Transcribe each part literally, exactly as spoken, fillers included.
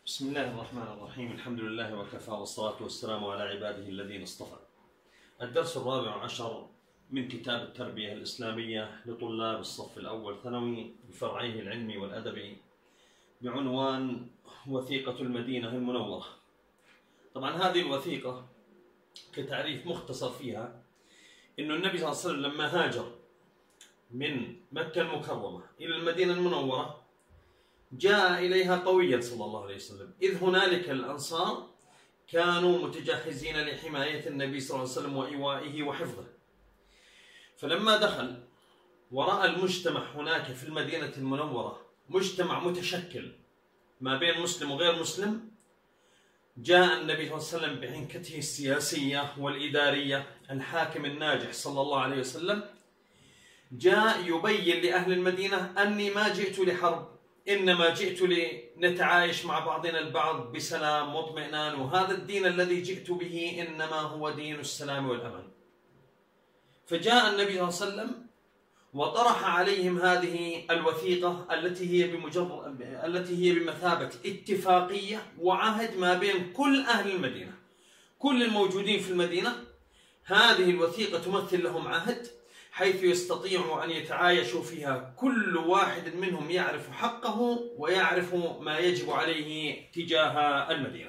بسم الله الرحمن الرحيم. الحمد لله وكفى، والصلاة والسلام على عباده الذين اصطفى. الدرس الرابع عشر من كتاب التربية الإسلامية لطلاب الصف الأول ثانوي بفرعيه العلمي والأدبي بعنوان وثيقة المدينة المنورة. طبعا هذه الوثيقة كتعريف مختصر فيها إنه النبي صلى الله عليه وسلم لما هاجر من مكة المكرمة إلى المدينة المنورة جاء إليها قويا صلى الله عليه وسلم، إذ هنالك الأنصار كانوا متجهزين لحماية النبي صلى الله عليه وسلم وإيوائه وحفظه. فلما دخل ورأى المجتمع هناك في المدينة المنورة مجتمع متشكل ما بين مسلم وغير مسلم، جاء النبي صلى الله عليه وسلم بحنكته السياسية والإدارية الحاكم الناجح صلى الله عليه وسلم، جاء يبين لأهل المدينة أني ما جئت لحرب، إنما جئت لنتعايش مع بعضنا البعض بسلام واطمئنان، وهذا الدين الذي جئت به إنما هو دين السلام والأمان. فجاء النبي صلى الله عليه وسلم وطرح عليهم هذه الوثيقة التي هي بمجرد التي هي بمثابة اتفاقية وعهد ما بين كل أهل المدينة، كل الموجودين في المدينة. هذه الوثيقة تمثل لهم عهد حيث يستطيعوا أن يتعايشوا فيها، كل واحد منهم يعرف حقه ويعرف ما يجب عليه تجاه المدينة.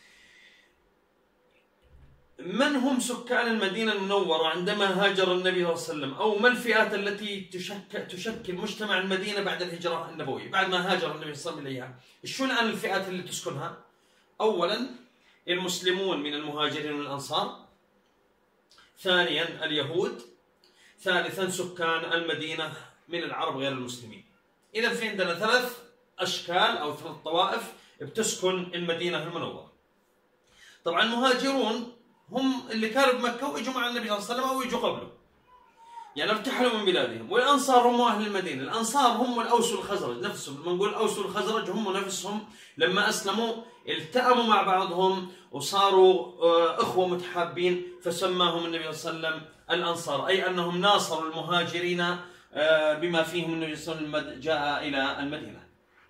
من هم سكان المدينة المنورة عندما هاجر النبي صلى الله عليه وسلم، أو ما الفئات التي تشكل, تشكل مجتمع المدينة بعد الهجرة النبوية، بعد ما هاجر النبي صلى الله عليه وسلم إليها؟ شو الآن الفئات اللي تسكنها؟ أولا المسلمون من المهاجرين والأنصار، ثانيا اليهود، ثالثا سكان المدينة من العرب غير المسلمين. إذا في عندنا ثلاث أشكال أو ثلاث طوائف بتسكن المدينة المنورة. طبعا المهاجرون هم اللي كانوا بمكة وإجوا مع النبي صلى الله عليه وسلم أو إجوا قبله، يعني ارتحلوا من بلادهم. والأنصار هم أهل المدينة، الأنصار هم الأوس والخزرج نفسهم، لما نقول الأوس والخزرج هم نفسهم لما أسلموا التأموا مع بعضهم وصاروا أخوة متحابين، فسماهم النبي صلى الله عليه وسلم الأنصار، أي أنهم ناصروا المهاجرين بما فيهم النبي صلى الله عليه وسلم جاء إلى المدينة.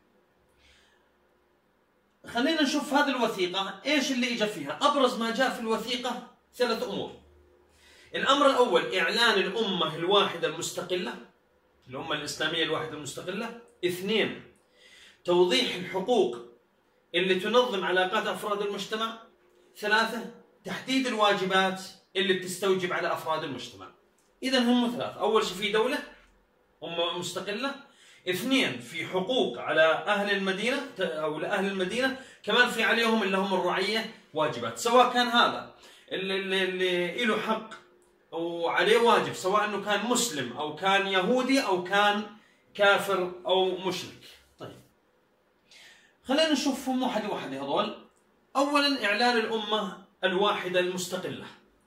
خلينا نشوف هذه الوثيقة إيش اللي إجا فيها. أبرز ما جاء في الوثيقة ثلاث أمور. الأمر الأول إعلان الأمة الواحدة المستقلة، الأمة الإسلامية الواحدة المستقلة. اثنين توضيح الحقوق اللي تنظم علاقات أفراد المجتمع. ثلاثة تحديد الواجبات اللي بتستوجب على أفراد المجتمع. إذا هم ثلاث. أول شيء في دولة أمة مستقلة، اثنين في حقوق على أهل المدينة أو لأهل المدينة، كمان في عليهم اللي هم الرعية واجبات، سواء كان هذا اللي, اللي, اللي له حق وعليه واجب، سواء أنه كان مسلم أو كان يهودي أو كان كافر أو مشرك. طيب خلينا نشوفهم واحد واحد هذول. أولا إعلان الأمة الواحدة المستقلة.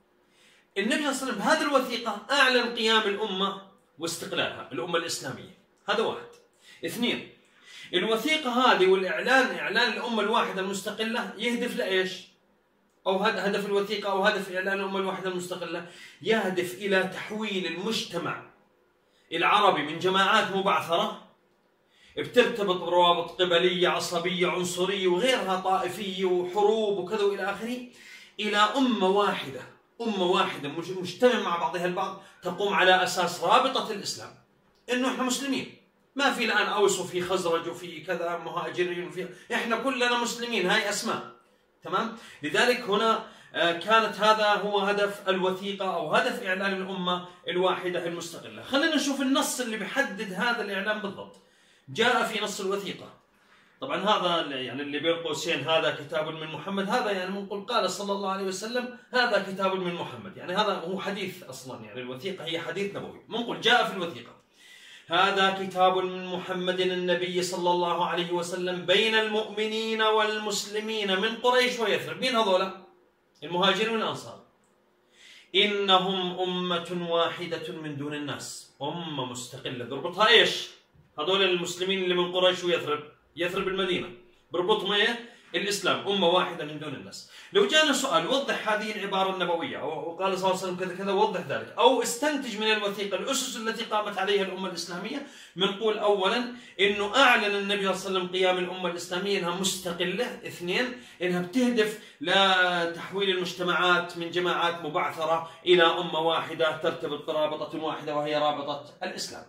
النبي صلى الله عليه وسلم بهذه الوثيقة أعلن قيام الأمة واستقلالها، الأمة الإسلامية. هذا واحد. اثنين الوثيقة هذه والإعلان، إعلان الأمة الواحدة المستقلة، يهدف لإيش؟ أو هذا هدف الوثيقة أو هدف إعلان الأمة الواحدة المستقلة، يهدف إلى تحويل المجتمع العربي من جماعات مبعثرة بترتبط بروابط قبلية عصبية عنصرية وغيرها طائفية وحروب وكذا وإلى آخره، إلى أمة واحدة، أمة واحدة مجتمع مع بعضها البعض، تقوم على أساس رابطة الإسلام، إنه إحنا مسلمين، ما في الآن أوس وفي خزرج وفي كذا مهاجرين وفي، إحنا كلنا مسلمين، هاي أسماء. تمام؟ لذلك هنا كانت هذا هو هدف الوثيقة أو هدف إعلان الأمة الواحدة المستقلة. خلينا نشوف النص اللي بيحدد هذا الإعلان بالضبط. جاء في نص الوثيقة، طبعا هذا يعني اللي بين قوسين هذا كتاب من محمد، هذا يعني منقول قال صلى الله عليه وسلم هذا كتاب من محمد، يعني هذا هو حديث أصلا، يعني الوثيقة هي حديث نبوي. منقول جاء في الوثيقة هذا كتاب من محمد النبي صلى الله عليه وسلم بين المؤمنين والمسلمين من قريش ويثرب. مين هذولا؟ المهاجرين والأنصار. إنهم أمة واحدة من دون الناس، أمة مستقلة. بربطها إيش؟ هذول المسلمين اللي من قريش ويثرب، يثرب المدينة، بربطهم إيه؟ الإسلام أمة واحدة من دون الناس. لو جانا سؤال وضح هذه العبارة النبوية، أو قال صلى الله عليه وسلم كذا كذا وضح ذلك، أو استنتج من الوثيقة الأسس التي قامت عليها الأمة الإسلامية، بنقول أولا إنه أعلن النبي صلى الله عليه وسلم قيام الأمة الإسلامية إنها مستقلة. اثنين، إنها بتهدف لتحويل المجتمعات من جماعات مبعثرة إلى أمة واحدة ترتبط برابطة واحدة وهي رابطة الإسلام.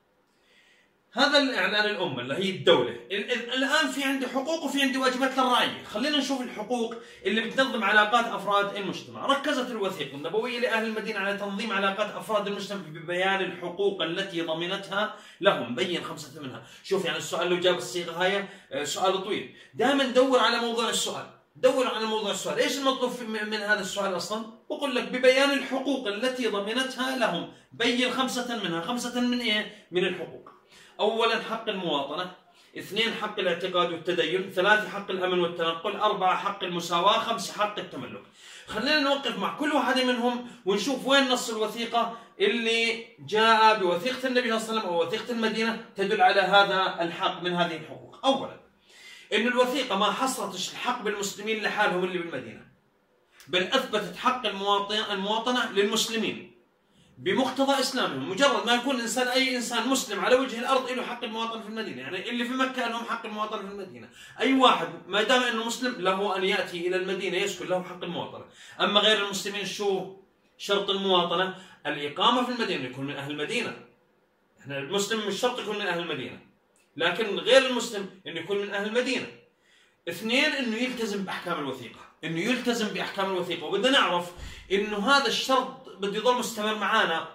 هذا الإعلان الأمة اللي هي الدولة. الآن في عندي حقوق وفي عندي واجبات للرعية. خلينا نشوف الحقوق اللي بتنظم علاقات أفراد المجتمع. ركزت الوثيقة النبوية لأهل المدينة على تنظيم علاقات أفراد المجتمع ببيان الحقوق التي ضمنتها لهم، بين خمسة منها. شوف يعني السؤال لو جاب الصيغة هاي سؤال طويل، دائما دور على موضوع السؤال، دور على موضوع السؤال. إيش المطلوب من هذا السؤال أصلا؟ بقول لك ببيان الحقوق التي ضمنتها لهم، بين خمسة منها. خمسة من إيه؟ من الحقوق. أولا حق المواطنة، اثنين حق الاعتقاد والتدين، ثلاثة حق الأمن والتنقل، أربعة حق المساواة، خمسة حق التملك. خلينا نوقف مع كل واحدة منهم ونشوف وين نص الوثيقة اللي جاء بوثيقة النبي صلى الله عليه وسلم أو وثيقة المدينة تدل على هذا الحق من هذه الحقوق. أولا إن الوثيقة ما حصرتش الحق بالمسلمين لحالهم اللي بالمدينة، بل أثبتت حق المواطنة للمسلمين بمقتضى اسلامهم. مجرد ما يكون انسان اي انسان مسلم على وجه الارض له حق المواطنه في المدينه، يعني اللي في مكه لهم حق المواطنه في المدينه، اي واحد ما دام انه مسلم له ان ياتي الى المدينه يسكن له حق المواطنه. اما غير المسلمين شو شرط المواطنه؟ الاقامه في المدينه، يكون من اهل المدينه. احنا المسلم مش شرط يكون من اهل المدينه، لكن غير المسلم انه يكون من اهل المدينه. اثنين انه يلتزم باحكام الوثيقه، انه يلتزم باحكام الوثيقه. وبدنا نعرف انه هذا الشرط بده يضل مستمر معانا،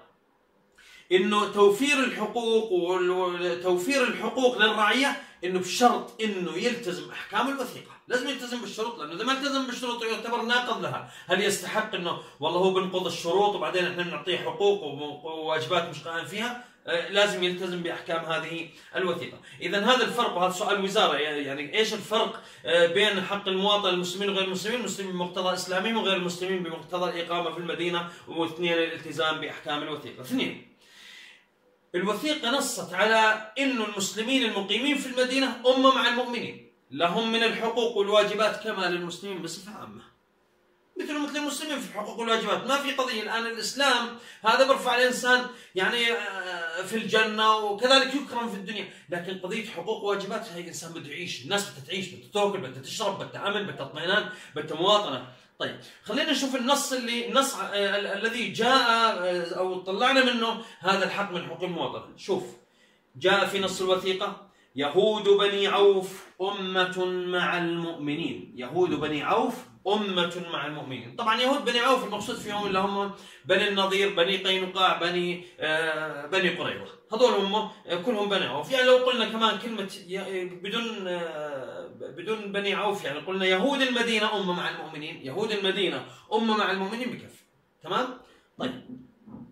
انه توفير الحقوق وتوفير الحقوق للرعيه انه بشرط انه يلتزم احكام الوثيقه، لازم يلتزم بالشروط، لانه اذا ما التزم بالشروط يعتبر ناقض لها. هل يستحق انه والله هو بنقض الشروط وبعدين احنا بنعطيه حقوق وواجبات مش قائم فيها؟ لازم يلتزم باحكام هذه الوثيقه. اذا هذا الفرق، وهذا سؤال وزاره، يعني ايش الفرق بين حق المواطن المسلمين وغير المسلمين؟ المسلمين بمقتضى اسلامهم وغير المسلمين بمقتضى الاقامه في المدينه، واثنين الالتزام باحكام الوثيقه. اثنين، الوثيقه نصت على انه المسلمين المقيمين في المدينه امه مع المؤمنين، لهم من الحقوق والواجبات كما للمسلمين بصفه عامه، مثل مثل المسلمين في الحقوق والواجبات. ما في قضيه الان الاسلام هذا برفع الانسان يعني في الجنه وكذلك يكرم في الدنيا، لكن قضيه حقوق وواجبات هي الانسان بده يعيش، الناس بدها تعيش، بدها تاكل، بدها تشرب، بدها امن، بدها اطمئنان، بدها مواطنه. طيب خلينا نشوف النص اللي النص الذي جاء او طلعنا منه هذا الحق من حقوق المواطنه. شوف جاء في نص الوثيقه: يهود بني عوف أمة مع المؤمنين. يهود بني عوف أمة مع المؤمنين. طبعا يهود بني عوف المقصود فيهم اللي هم بني النضير، بني قينقاع، بني آه بني قريظة، هذول هم كلهم بني عوف. يعني لو قلنا كمان كلمة بدون آه بدون بني عوف، يعني قلنا يهود المدينة أمة مع المؤمنين، يهود المدينة أمة مع المؤمنين بكفي. تمام؟ طيب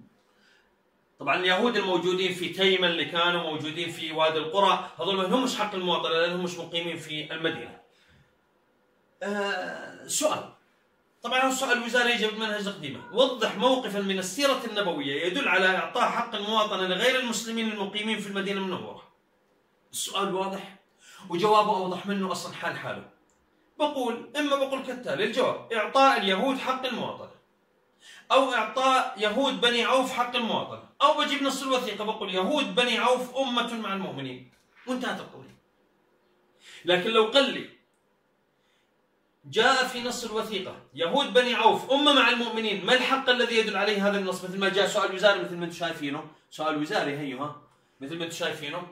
طبعا اليهود الموجودين في تيمة اللي كانوا موجودين في وادي القرى هذول ما لهمش حق المواطنة لأنهم مش مقيمين في المدينة. آه سؤال، طبعا السؤال الوزاري يجي بمنهج تقديمه: وضح موقفا من السيرة النبوية يدل على إعطاء حق المواطنة لغير المسلمين المقيمين في المدينة المنورة. السؤال واضح وجوابه أوضح منه أصلا حال حاله. بقول إما بقول كالتالي الجواب: إعطاء اليهود حق المواطنة، أو إعطاء يهود بني عوف حق المواطنة، أو بجيب نص الوثيقة بقول يهود بني عوف أمة مع المؤمنين، وانتهت القضية. لكن لو قال لي جاء في نص الوثيقة يهود بني عوف أمة مع المؤمنين، ما الحق الذي يدل عليه هذا النص؟ مثل ما جاء سؤال وزاري مثل ما انتم شايفينه، سؤال وزاري هيها مثل ما انتم شايفينه.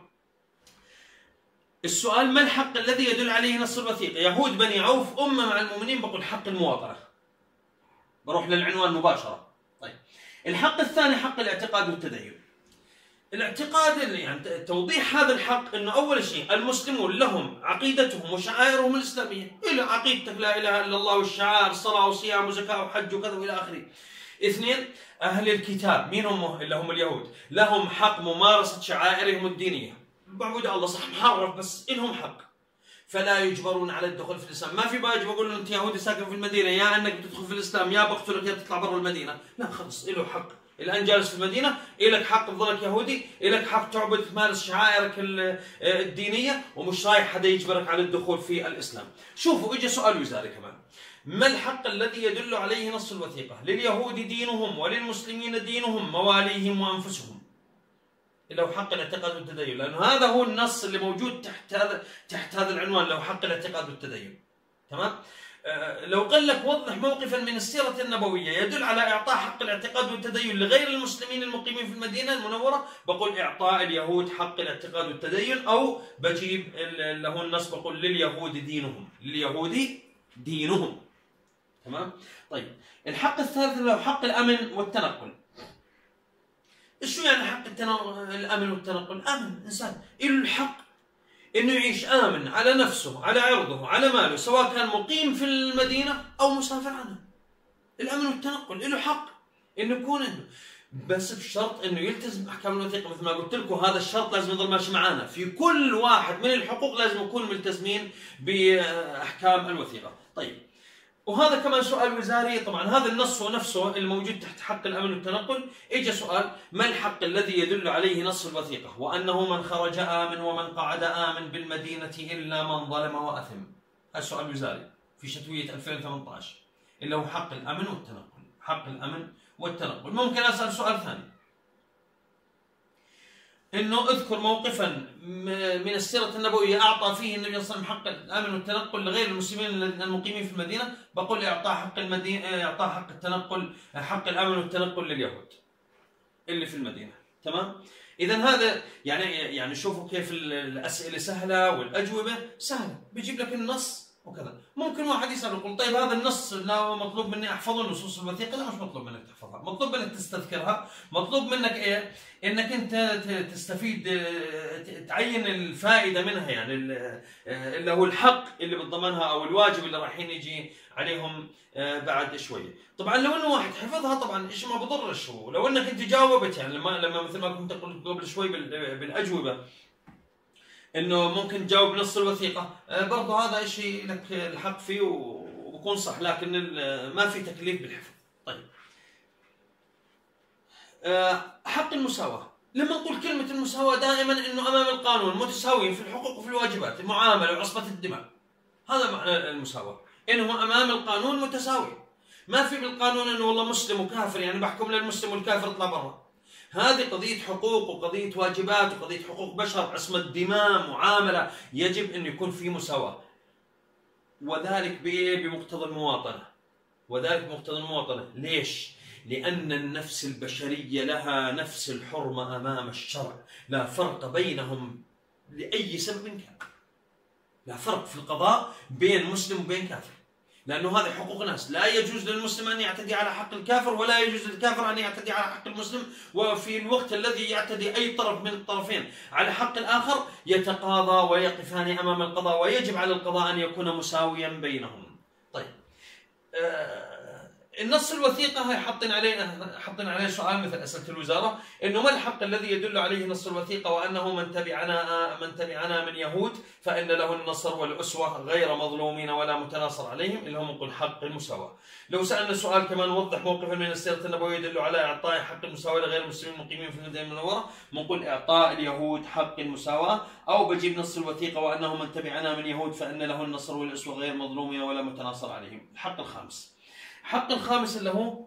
السؤال: ما الحق الذي يدل عليه نص الوثيقة؟ يهود بني عوف أمة مع المؤمنين، بقول حق المواطنة، بروح للعنوان مباشرة. طيب الحق الثاني حق الاعتقاد والتدين. الاعتقاد اللي يعني توضيح هذا الحق انه اول شيء المسلمون لهم عقيدتهم وشعائرهم الاسلاميه، الى عقيدتك لا اله الا الله والشعائر، صلاه وصيام وزكاه وحج وكذا والى اخره. اثنين، اهل الكتاب، مين هم؟ اللي هم اليهود، لهم حق ممارسه شعائرهم الدينيه، بعبد الله صح محرف بس لهم حق، فلا يجبرون على الدخول في الاسلام. ما في باجي بقول له انت يهودي ساكن في المدينه يا انك بتدخل في الاسلام يا بقتلك يا تطلع برا المدينه، لا خلص له حق الآن جالس في المدينة، إلك حق تظلك يهودي، إلك حق تعبد تمارس شعائرك الدينية، ومش رايح حدا يجبرك على الدخول في الإسلام. شوفوا إجا سؤال وزاري كمان، ما الحق الذي يدل عليه نص الوثيقة؟ لليهود دينهم وللمسلمين دينهم مواليهم وأنفسهم. له حق الاعتقاد والتدين، لأنه هذا هو النص اللي موجود تحت هذا تحت هذا العنوان، له حق الاعتقاد والتدين. تمام؟ أه لو قال لك وضح موقفا من السيرة النبوية يدل على إعطاء حق الاعتقاد والتدين لغير المسلمين المقيمين في المدينة المنورة، بقول إعطاء اليهود حق الاعتقاد والتدين، أو بجيب له النص بقول لليهود دينهم، لليهود دينهم. تمام؟ طيب الحق الثالث له حق الأمن والتنقل. شو يعني حق الأمن والتنقل؟ أمن إنسان له الحق إنه يعيش آمن على نفسه، على عرضه، على ماله، سواء كان مقيم في المدينة أو مسافر عنها. الأمن والتنقل له حق إنه يكون عنده، بس بشرط إنه يلتزم أحكام الوثيقة. مثل ما قلت لكم هذا الشرط لازم يضل ماشي معانا في كل واحد من الحقوق، لازم نكون ملتزمين بأحكام الوثيقة. طيب، وهذا كمان سؤال وزاري. طبعا هذا النص هو نفسه الموجود تحت حق الأمن والتنقل. إجا سؤال: ما الحق الذي يدل عليه نص الوثيقة وأنه من خرج آمن ومن قعد آمن بالمدينة إلا من ظلم وأثم؟ هذا سؤال وزاري في شتوية ألفين وثمانية عشر اللي هو حق الأمن والتنقل. حق الأمن والتنقل. ممكن أسأل سؤال ثاني، إنه اذكر موقفا من السيرة النبوية أعطى فيه النبي صلى الله عليه وسلم حق الأمن والتنقل لغير المسلمين المقيمين في المدينة. بقول إعطاء حق المدينة، إعطاء حق التنقل، حق الأمن والتنقل لليهود اللي في المدينة. تمام؟ إذا هذا يعني يعني شوفوا كيف الأسئلة سهلة والأجوبة سهلة، بيجيب لك النص وكذا. ممكن واحد يسأل يقول: طيب هذا النص لا مطلوب مني أحفظه النصوص الوثيقة؟ لا، مش مطلوب منك تحفظها، مطلوب منك تستذكرها، مطلوب منك إيه؟ إنك أنت تستفيد، تعين الفائدة منها، يعني اللي هو الحق اللي بتضمنها أو الواجب اللي رايحين يجي عليهم بعد شوية. طبعا لو إنه واحد حفظها طبعا إيش ما بضرش، ولو إنك أنت جاوبت، يعني لما لما مثل ما كنت قلت قبل شوي بالأجوبة إنه ممكن تجاوب نص الوثيقة، برضه هذا شيء لك الحق فيه وبكون صح، لكن ما في تكليف بالحفظ. طيب، حق المساواة. لما نقول كلمة المساواة دائما إنه أمام القانون متساويين في الحقوق وفي الواجبات، المعاملة وعصبة الدماء، هذا معنى المساواة، إنهم أمام القانون متساوي. ما في بالقانون إنه والله مسلم وكافر، يعني بحكم للمسلم والكافر اطلع برا. هذه قضية حقوق وقضية واجبات وقضية حقوق بشر، عصمة دماء، معاملة، يجب أن يكون في مساواة، وذلك بمقتضى المواطنة. وذلك بمقتضى المواطنة. ليش؟ لأن النفس البشرية لها نفس الحرمة أمام الشرع، لا فرق بينهم لأي سبب كان. لا فرق في القضاء بين مسلم وبين كافر، لأنه هذه حقوق ناس. لا يجوز للمسلم أن يعتدي على حق الكافر، ولا يجوز للكافر أن يعتدي على حق المسلم. وفي الوقت الذي يعتدي أي طرف من الطرفين على حق الآخر يتقاضى ويقفان أمام القضاء، ويجب على القضاء أن يكون مساويا بينهم. طيب، آه النص الوثيقة هي حاطين عليه حاطين عليه سؤال مثل أسئلة الوزارة، إنه ما الحق الذي يدل عليه نص الوثيقة وأنه من تبعنا من تبعنا من يهود فإن له النصر والأسوة غير مظلومين ولا متناصر عليهم، اللي هم نقول حق المساواة. لو سألنا سؤال كمان: وضح موقفا من السيرة النبوية يدل على إعطاء حق المساواة لغير المسلمين المقيمين في المدينة المنورة، بنقول إعطاء اليهود حق المساواة، أو بجيب نص الوثيقة: وأنه من تبعنا من يهود فإن له النصر والأسوة غير مظلومين ولا متناصر عليهم. الحق الخامس. حق الخامس اللي هو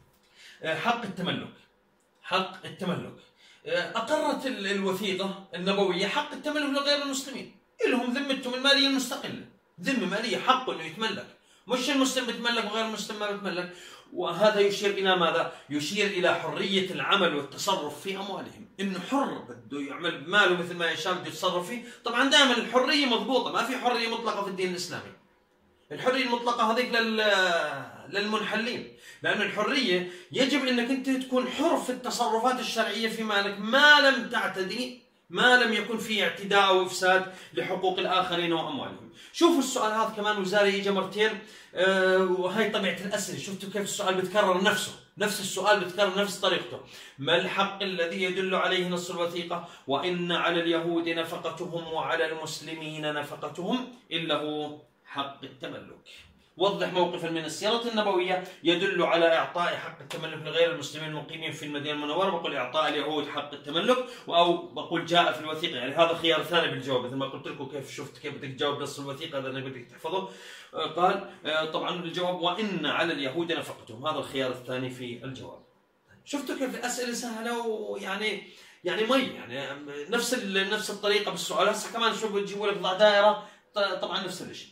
حق التملك. حق التملك. أقرت الوثيقة النبوية حق التملك لغير المسلمين، لهم ذمتهم المالية المستقلة، ذمة مالية، حقه إنه يتملك، مش المسلم بيتملك وغير المسلم ما بيتملك. وهذا يشير إلى ماذا؟ يشير إلى حرية العمل والتصرف في أموالهم، إنه حر بده يعمل بماله مثل ما يشاء، بده يتصرف فيه. طبعا دائما الحرية مضبوطة، ما في حرية مطلقة في الدين الإسلامي. الحرية المطلقة هذيك للمنحلين، لأن الحرية يجب أنك أنت تكون حر في التصرفات الشرعية في مالك، ما لم تعتدي، ما لم يكن في اعتداء أو إفساد لحقوق الآخرين وأموالهم. شوفوا السؤال هذا كمان وزاري يجي مرتين، أه وهي طبيعة الأسئلة. شفتوا كيف السؤال بتكرر نفسه، نفس السؤال بتكرر نفس طريقته. ما الحق الذي يدل عليه نص الوثيقة وإن على اليهود نفقتهم وعلى المسلمين نفقتهم إلا هو حق التملك. وضح موقفا من السيرة النبوية يدل على إعطاء حق التملك لغير المسلمين المقيمين في المدينة المنورة. بقول إعطاء اليهود حق التملك، أو بقول جاء في الوثيقة. يعني هذا خيار ثاني بالجواب، مثل ما قلت لكم كيف شفت كيف بدك تجاوب نص الوثيقة، هذا اللي بدك تحفظه. قال طبعا الجواب وإن على اليهود نفقتهم، هذا الخيار الثاني في الجواب. شفتوا كيف الأسئلة سهلة ويعني يعني مي يعني نفس نفس الطريقة بالسؤال. هسه كمان شو بتجيبوا لك ضع دائرة، طبعا نفس الشيء.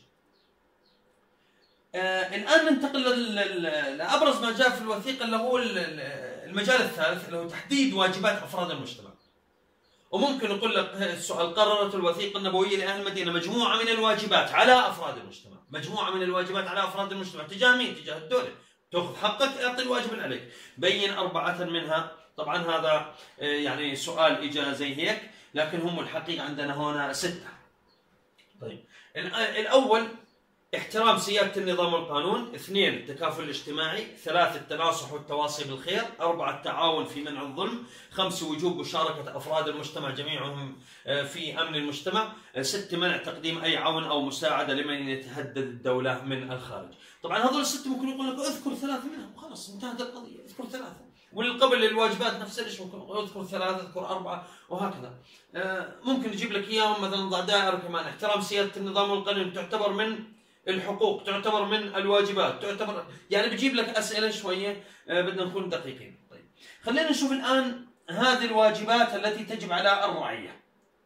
آه الآن ننتقل لأبرز ما جاء في الوثيقة اللي هو المجال الثالث اللي هو تحديد واجبات أفراد المجتمع. وممكن نقول لك السؤال: قررت الوثيقة النبوية لأهل المدينة مجموعة من الواجبات على أفراد المجتمع، مجموعة من الواجبات على أفراد المجتمع تجاه مين؟ تجاه الدولة. تأخذ حقك، أعطي الواجب اللي عليك، بين أربعة منها. طبعا هذا يعني سؤال إجا زي هيك، لكن هم الحقيقة عندنا هنا ستة. طيب الأول احترام سيادة النظام والقانون، اثنين التكافل الاجتماعي، ثلاثة التناصح والتواصي بالخير، أربعة التعاون في منع الظلم، خمسة وجوب مشاركة أفراد المجتمع جميعهم في أمن المجتمع، ستة منع تقديم أي عون أو مساعدة لمن يتهدد الدولة من الخارج. طبعا هذول الستة ممكن يقول لك اذكر ثلاثة منهم وخلاص انتهت القضية، اذكر ثلاثة. والقبل الواجبات نفس الشيء ممكن اذكر ثلاثة، اذكر أربعة، وهكذا. ممكن يجيب لك إياهم مثلا ضع دائرة كمان: احترام سيادة النظام والقانون تعتبر من الحقوق، تعتبر من الواجبات، تعتبر يعني بجيب لك أسئلة شوية بدنا نكون دقيقين. طيب خلينا نشوف الآن هذه الواجبات التي تجب على الرعية،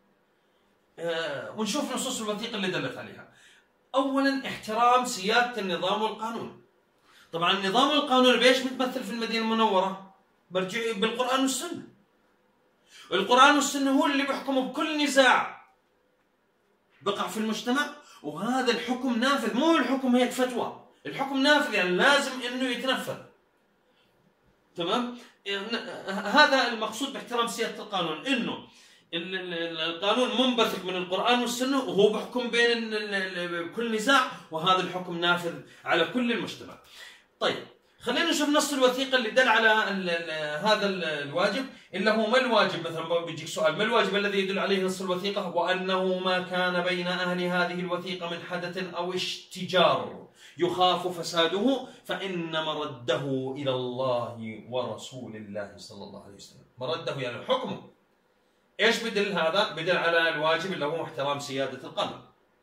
ونشوف نصوص الوثيقة اللي دلت عليها. أولا احترام سيادة النظام والقانون. طبعا النظام والقانون بإيش متمثل في المدينة المنورة؟ برجع بالقرآن والسنة. القرآن والسنة هو اللي بيحكموا بكل نزاع بقع في المجتمع، وهذا الحكم نافذ، مو الحكم هيك فتوى، الحكم نافذ يعني لازم انه يتنفذ. تمام؟ يعني هذا المقصود باحترام سيادة القانون، انه القانون منبثق من القرآن والسنة وهو بحكم بين كل نزاع، وهذا الحكم نافذ على كل المجتمع. طيب خلينا نشوف نص الوثيقة اللي دل على هذا الواجب، اللي هو ما الواجب. مثلا بيجيك سؤال: ما الواجب الذي يدل عليه نص الوثيقة؟ وأنه ما كان بين أهل هذه الوثيقة من حدث أو اشتجار يخاف فساده فإن مرده إلى الله ورسول الله صلى الله عليه وسلم. مرده يعني حكمه. إيش بدل هذا؟ بدل على الواجب اللي هو احترام سيادة القانون.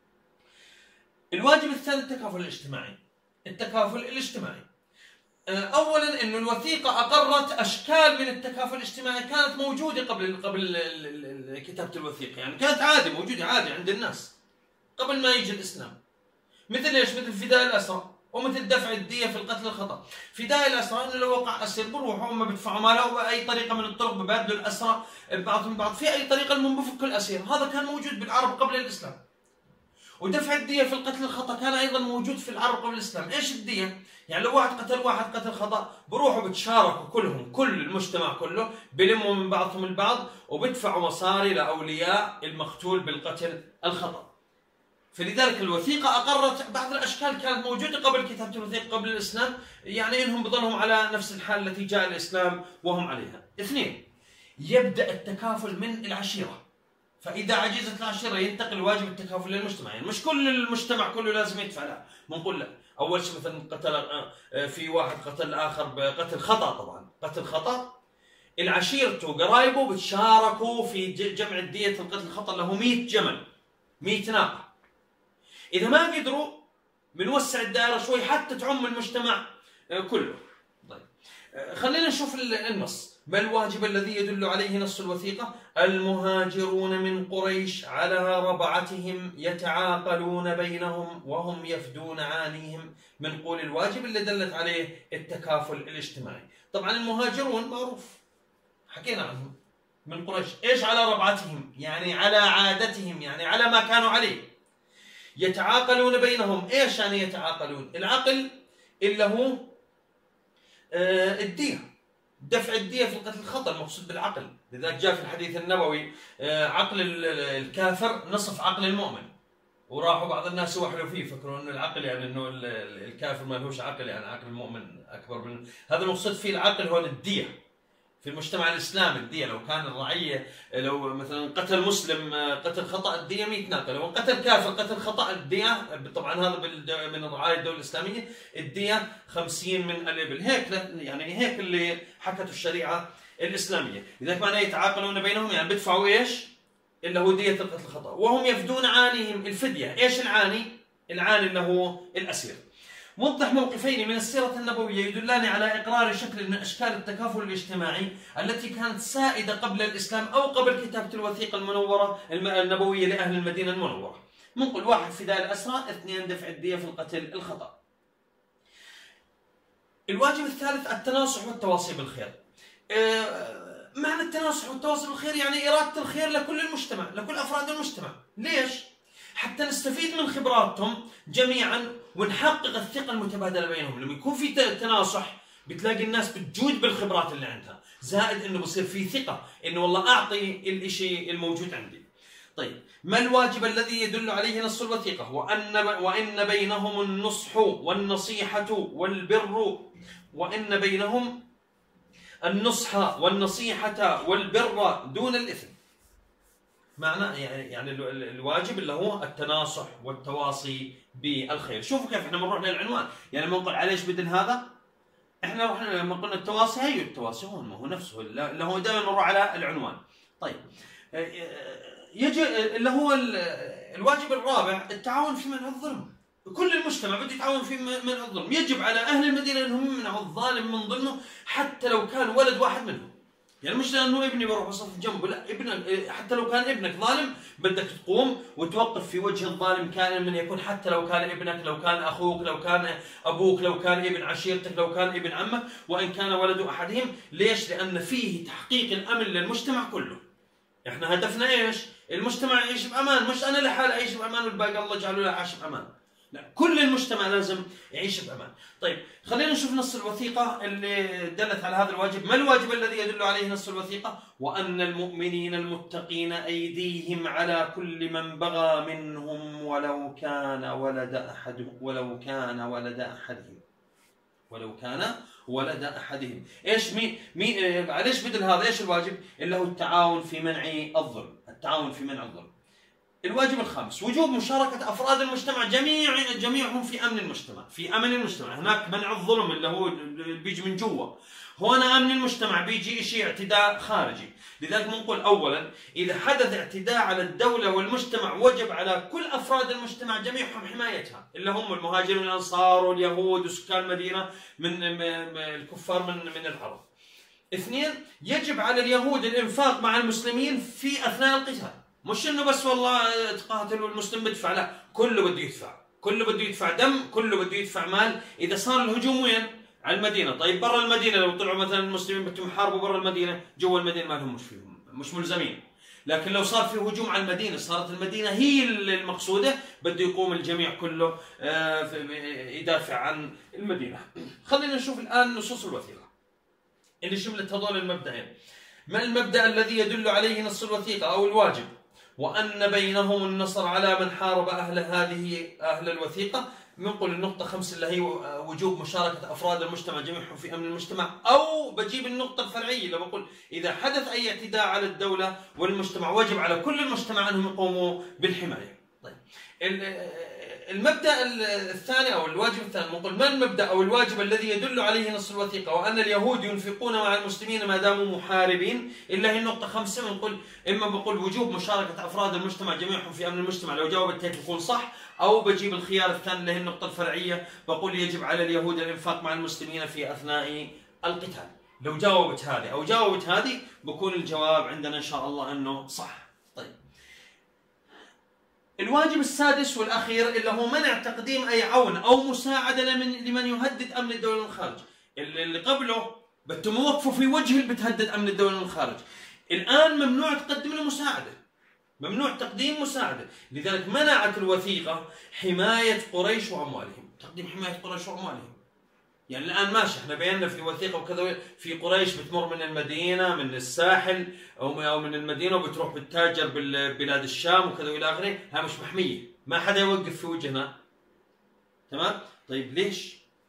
الواجب الثاني التكافل الاجتماعي. التكافل الاجتماعي اولا انه الوثيقه اقرت اشكال من التكافل الاجتماعي كانت موجوده قبل قبل كتابه الوثيقه، يعني كانت عادي موجوده عادي عند الناس قبل ما يجي الاسلام. مثل ايش؟ مثل فداء الاسرى، ومثل دفع الديه في القتل الخطا. فداء الاسرى انه لو وقع اسير بروحوا هم بيدفعوا ماله باي طريقه من الطرق، ببادلوا الاسرى بعضهم بعض في اي طريقه، المهم بفك الاسير. هذا كان موجود بالعرب قبل الاسلام. ودفع الدية في القتل الخطأ كان أيضا موجود في العرب قبل الإسلام. إيش الدية؟ يعني لو واحد قتل واحد قتل خطأ بروحوا بتشاركوا كلهم، كل المجتمع كله بلموا من بعضهم البعض وبدفعوا مصاري لأولياء المقتول بالقتل الخطأ. فلذلك الوثيقة أقرت بعض الأشكال كانت موجودة قبل كتابة الوثيقة قبل الإسلام، يعني إنهم بظلهم على نفس الحال التي جاء الإسلام وهم عليها. اثنين، يبدأ التكافل من العشيرة، فإذا عجزت العشيرة ينتقل واجب التكافل للمجتمع. يعني مش كل المجتمع كله لازم يدفع، لا، بنقول لا. أول شيء مثلا قتل في واحد قتل آخر بقتل خطأ، طبعا قتل خطأ العشيرته قرايبه بتشاركوا في جمع الدية في القتل الخطأ اللي هو مئة جمل، مئة ناقة. إذا ما قدروا بنوسع الدائرة شوي حتى تعم المجتمع كله. طيب خلينا نشوف النص. ما الواجب الذي يدل عليه نص الوثيقة؟ المهاجرون من قريش على ربعتهم يتعاقلون بينهم وهم يفدون عانيهم. من قول الواجب اللي دلت عليه التكافل الاجتماعي. طبعا المهاجرون معروف حكينا عنهم من قريش. ايش على ربعتهم؟ يعني على عادتهم، يعني على ما كانوا عليه. يتعاقلون بينهم. ايش يعني يتعاقلون؟ العقل اللي هو آه الدية، دفع الدية في القتل الخطأ المقصود بالعقل. لذلك جاء في الحديث النبوي عقل الكافر نصف عقل المؤمن، وراحوا بعض الناس يوحلوا فيه فكروا انه العقل يعني انه الكافر ما لهوش عقل، يعني عقل المؤمن اكبر من هذا. المقصود فيه العقل هو الدية، في المجتمع الاسلامي الدية لو كان الرعية لو مثلا قتل مسلم قتل خطأ الدية مئة ناقة، لو قتل كافر قتل خطأ الدية طبعا هذا من الرعاية الدولة الإسلامية الدية خمسين من الإبل. هيك يعني هيك اللي حكته الشريعة الإسلامية. لذلك معناه يتعاقلون بينهم يعني بدفعوا ايش؟ اللي هو دية القتل الخطأ، وهم يفدون عانيهم الفدية. ايش العاني؟ العاني اللي هو الأسير. وضح موقفين من السيرة النبوية يدلان على إقرار شكل من أشكال التكافل الاجتماعي التي كانت سائدة قبل الإسلام أو قبل كتابة الوثيقة المنورة النبوية لأهل المدينة المنورة. نقول واحد فداء الأسرى، اثنين دفع الدية في القتل الخطأ. الواجب الثالث التناصح والتواصي بالخير. معنى التناصح والتواصي بالخير يعني إرادة الخير لكل المجتمع، لكل أفراد المجتمع. ليش؟ حتى نستفيد من خبراتهم جميعا ونحقق الثقة المتبادلة بينهم. لما يكون في تناصح بتلاقي الناس بتجود بالخبرات اللي عندها، زائد انه بصير في ثقة انه والله اعطي الاشي الموجود عندي. طيب ما الواجب الذي يدل عليه نص الوثيقة؟ وأن وإن بينهم النصح والنصيحة والبر وإن بينهم النصح والنصيحة والبر دون الإثم. معنى يعني يعني الواجب اللي هو التناصح والتواصي بالخير. شوفوا كيف احنا بنروح للعنوان، يعني لما نقول عليش بدل هذا احنا رحنا لما قلنا التواصي، هي التواصي هون ما هو نفسه اللي هو دائما نروح على العنوان. طيب يجي اللي هو الواجب الرابع التعاون في منع الظلم. كل المجتمع بده يتعاون في منع الظلم. يجب على اهل المدينه انهم يمنعوا الظالم من ظلمه حتى لو كان ولد واحد منهم. يعني مش لانه ابني بروح بصف جنبه، لا، ابنك حتى لو كان ابنك ظالم بدك تقوم وتوقف في وجه الظالم كائنا من يكون، حتى لو كان ابنك، لو كان اخوك، لو كان ابوك، لو كان ابن عشيرتك، لو كان ابن عمك، وان كان ولد احدهم. ليش؟ لان فيه تحقيق الامن للمجتمع كله. احنا هدفنا ايش؟ المجتمع يعيش بامان، مش انا لحالي اعيش بامان والباقي الله جعله له عايش بامان. لا، كل المجتمع لازم يعيش بامان. طيب خلينا نشوف نص الوثيقه اللي دلت على هذا الواجب. ما الواجب الذي يدل عليه نص الوثيقه؟ وان المؤمنين المتقين ايديهم على كل من بغى منهم ولو كان ولد احد ولو كان ولد احدهم ولو كان ولد احدهم. ايش مي مي معلش بدل هذا ايش الواجب؟ اللي هو التعاون في منع الظلم، التعاون في منع الظلم. الواجب الخامس وجوب مشاركة أفراد المجتمع جميع جميعهم في أمن المجتمع، في أمن المجتمع. هناك منع الظلم اللي هو بيجي من جوا، هنا أمن المجتمع بيجي شيء اعتداء خارجي. لذلك بنقول أولا إذا حدث اعتداء على الدولة والمجتمع وجب على كل أفراد المجتمع جميعهم حمايتها، اللي هم المهاجرين الأنصار واليهود وسكان المدينة من الكفار من من العرب. اثنين يجب على اليهود الإنفاق مع المسلمين في أثناء القتال. مش انه بس والله تقاتل والمسلم بدفع، لا، كله بده يدفع، كله بده يدفع دم، كله بده يدفع مال. اذا صار الهجوم وين؟ على المدينه. طيب برا المدينه لو طلعوا مثلا المسلمين بدهم يحاربوا برا المدينه، جوا المدينه ما لهم مش فيهم، مش ملزمين. لكن لو صار في هجوم على المدينه، صارت المدينه هي المقصوده، بده يقوم الجميع كله يدافع عن المدينه. خلينا نشوف الان نصوص الوثيقه اللي شملت هذول المبدئين. ما المبدا الذي يدل عليه نص الوثيقه او الواجب؟ وأن بينهم النصر على من حارب أهل هذه أهل الوثيقة. بنقول النقطة خمسة اللي هي وجوب مشاركة أفراد المجتمع جميعهم في أمن المجتمع، أو بجيب النقطة الفرعية اللي بقول إذا حدث أي اعتداء على الدولة والمجتمع وجب على كل المجتمع أنهم يقوموا بالحماية. طيب المبدأ الثاني أو الواجب الثاني نقول ما المبدأ أو الواجب الذي يدل عليه نص الوثيقة؟ وأن اليهود ينفقون مع المسلمين ما داموا محاربين. إلا هي النقطة خمسة بنقول إما بقول وجوب مشاركة أفراد المجتمع جميعهم في أمن المجتمع، لو جاوبت هيك بكون صح، أو بجيب الخيار الثاني اللي هي النقطة الفرعية بقول يجب على اليهود الإنفاق مع المسلمين في أثناء القتال. لو جاوبت هذه أو جاوبت هذه بكون الجواب عندنا إن شاء الله أنه صح. طيب الواجب السادس والأخير اللي هو منع تقديم أي عون أو مساعدة لمن, لمن يهدد أمن الدولة من الخارج. اللي قبله بدهم يوقفوا في وجه اللي بتهدد أمن الدولة من الخارج. الآن ممنوع تقدم له مساعدة، ممنوع تقديم مساعدة. لذلك منعت الوثيقة حماية قريش وأموالهم، تقديم حماية قريش وأموالهم. يعني الآن ماشي احنا بينا في وثيقة وكذا في قريش بتمر من المدينة من الساحل أو من المدينة وبتروح بتتاجر بالبلاد الشام وكذا إلى آخره، ها مش محمية، ما حدا يوقف في وجهنا. تمام؟ طيب ليش؟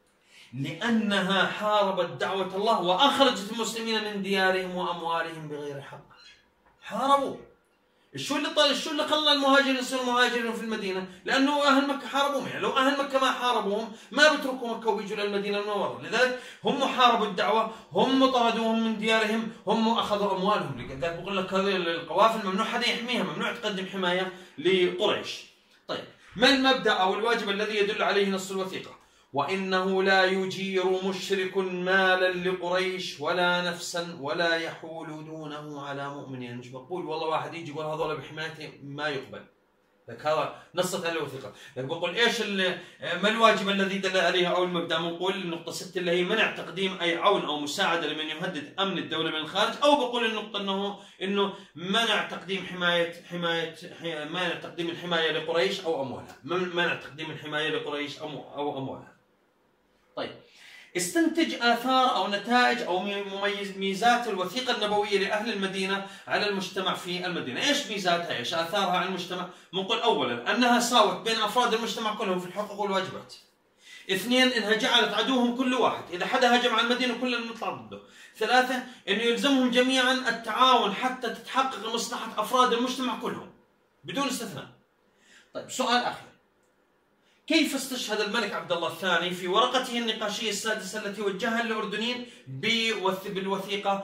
لأنها حاربت دعوة الله وأخرجت المسلمين من ديارهم وأموالهم بغير حق. حاربوا. شو اللي طال شو اللي خلى المهاجرين يصيروا مهاجرين في المدينة؟ لأنه أهل مكة حاربوهم، يعني لو أهل مكة ما حاربوهم ما بتركوا مكة وبيجوا للمدينة المنورة، لذلك هم حاربوا الدعوة، هم طردوهم من ديارهم، هم أخذوا أموالهم، لذلك بقول لك هذه القوافل ممنوع حدا يحميها، ممنوع تقدم حماية لقريش. طيب، ما المبدأ أو الواجب الذي يدل عليه نص الوثيقة؟ وإنه لا يجير مشرك مالا لقريش ولا نفسا ولا يحول دونه على مؤمن. يعني مش بقول والله واحد يجي يقول هذول بحمايتي ما يقبل، لك هذا نصت عليه الوثيقة. لك بقول ايش ما الواجب الذي دل عليه او المبدأ؟ بنقول النقطة ستة اللي هي منع تقديم اي عون او مساعدة لمن يهدد امن الدولة من الخارج، او بقول النقطة انه انه منع تقديم حماية حماية منع تقديم الحماية لقريش او اموالها، منع تقديم الحماية لقريش او او اموالها. طيب، استنتج آثار أو نتائج أو مميز ميزات الوثيقة النبوية لأهل المدينة على المجتمع في المدينة. إيش ميزاتها؟ إيش آثارها على المجتمع؟ نقول أولا أنها ساوت بين أفراد المجتمع كلهم في الحقوق والواجبات. اثنين، أنها جعلت عدوهم كل واحد، إذا حدا هجم على المدينة كلنا نطلع ضده. ثلاثة، أنه يلزمهم جميعا التعاون حتى تتحقق مصلحة أفراد المجتمع كلهم بدون استثناء. طيب، سؤال آخر، كيف استشهد الملك عبد الله الثاني في ورقته النقاشية السادسة التي وجهها للأردنيين بالوثيقة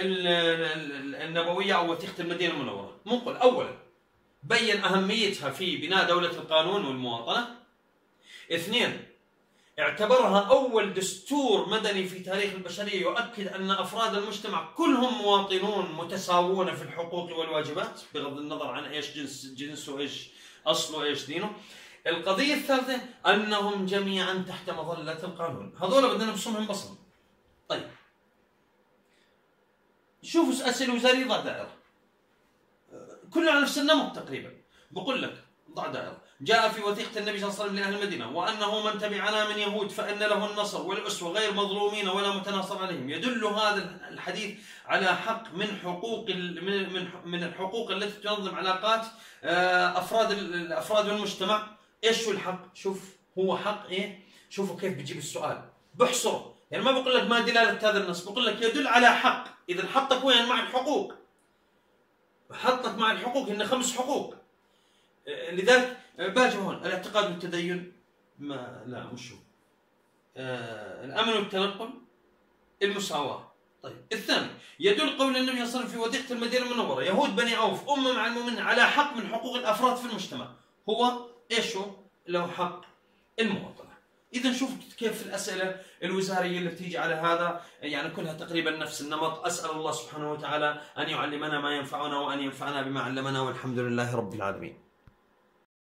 النبوية أو وثيقة المدينة المنورة؟ نقول أولا بين أهميتها في بناء دولة القانون والمواطنة. اثنين، اعتبرها أول دستور مدني في تاريخ البشرية يؤكد أن أفراد المجتمع كلهم مواطنون متساوون في الحقوق والواجبات بغض النظر عن إيش جنس جنسه، إيش أصله، إيش دينه. القضية الثالثة أنهم جميعا تحت مظلة القانون. هذول بدنا نبصمهم بصم. طيب، شوفوا أسئلة وزارية ضع دائرة، كلنا على نفس النمط تقريبا. بقول لك ضع دائرة. جاء في وثيقة النبي صلى الله عليه وسلم لأهل المدينة وأنه من تبعنا من يهود فإن له النصر والأسوة غير مظلومين ولا متناصر عليهم. يدل هذا الحديث على حق من حقوق من من الحقوق التي تنظم علاقات أفراد الأفراد والمجتمع. ايش هو الحق؟ شوف هو حق ايه؟ شوفوا كيف بيجيب السؤال، بحصره، يعني ما بقول لك ما دلالة هذا النص، بقول لك يدل على حق. اذا حطك وين مع الحقوق؟ حطك مع الحقوق هن خمس حقوق. لذلك باجي هون الاعتقاد والتدين، ما لا مش هو. آه الامن والتنقل، المساواة. طيب، الثاني يدل قول النبي صلى الله عليه وسلم في وثيقة المدينة المنورة يهود بني عوف أمة مع المؤمنين على حق من حقوق الأفراد في المجتمع، هو ايش هو؟ له حق المواطنة. إذا شفت كيف الأسئلة الوزارية اللي بتيجي على هذا يعني كلها تقريبا نفس النمط. أسأل الله سبحانه وتعالى أن يعلمنا ما ينفعنا وأن ينفعنا بما علمنا، والحمد لله رب العالمين.